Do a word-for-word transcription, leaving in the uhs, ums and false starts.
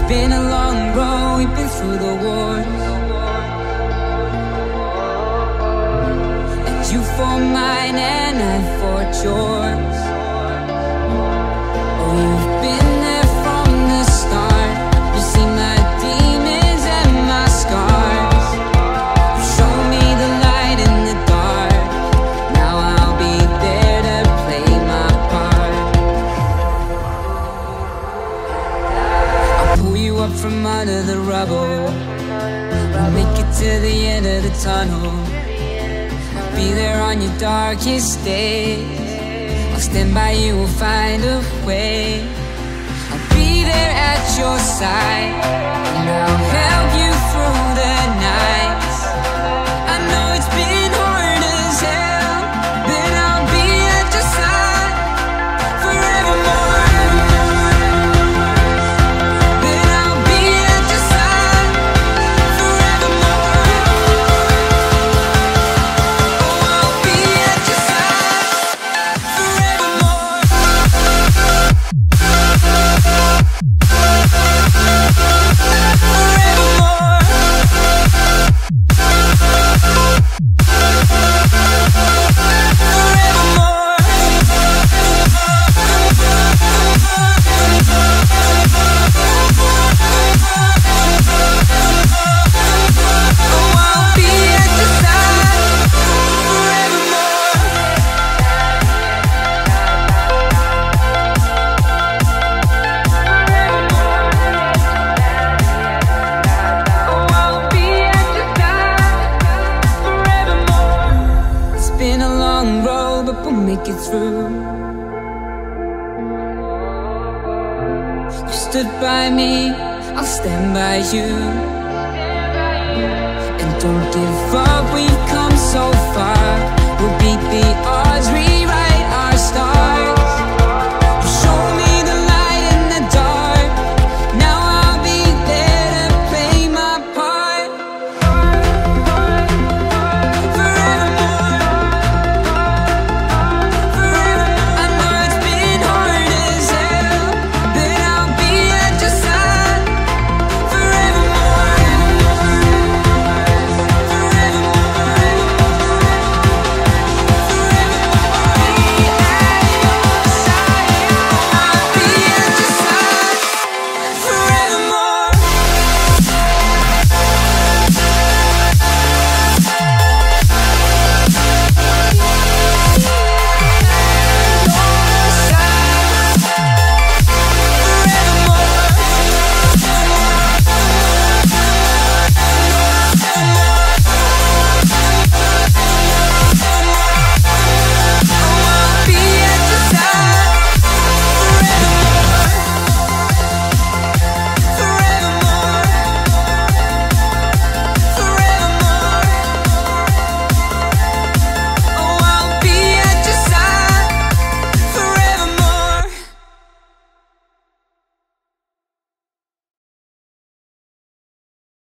been a long road, we've been through the wars, and you fought mine and I fought yours. Oh, you've been there from the start. You see my demons and my scars. You show me the light in the dark. Now I'll be there to play my part. I'll pull you up from under the rubble. We'll make it to the end of the tunnel. I'll be there on your darkest days. I'll stand by you, we'll find a way. I'll be there at your side, and I'll help you through the nights. I know it's been hard as hell, but I'll be at your side forevermore. But I'll be at your side forevermore. Oh, I'll be at your side forevermore. Through. You stood by me, I'll stand by you. And don't give up, we've come so far. We'll beat the odds.